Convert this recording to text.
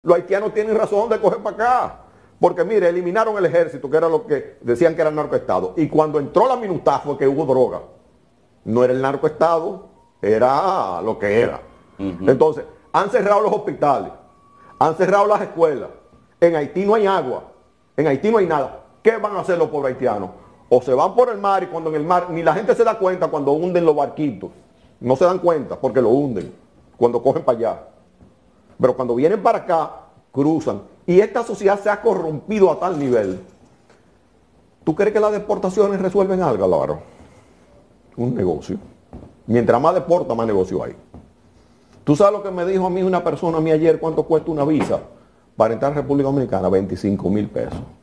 Los haitianos tienen razón de coger para acá. Porque mire, eliminaron el ejército, que era lo que decían que era el narcoestado. Y cuando entró la MINUSTAH fue que hubo droga. No era el narcoestado, era lo que era. Entonces, han cerrado los hospitales, han cerrado las escuelas. En Haití no hay agua, en Haití no hay nada. ¿Qué van a hacer los pobres haitianos? O se van por el mar y cuando en el mar, ni la gente se da cuenta cuando hunden los barquitos. No se dan cuenta porque lo hunden, cuando cogen para allá. Pero cuando vienen para acá, cruzan. Y esta sociedad se ha corrompido a tal nivel. ¿Tú crees que las deportaciones resuelven algo, Álvaro? Un negocio. Mientras más deporta, más negocio hay. ¿Tú sabes lo que me dijo a mí una persona ayer? ¿Cuánto cuesta una visa para entrar a República Dominicana? 25,000 pesos.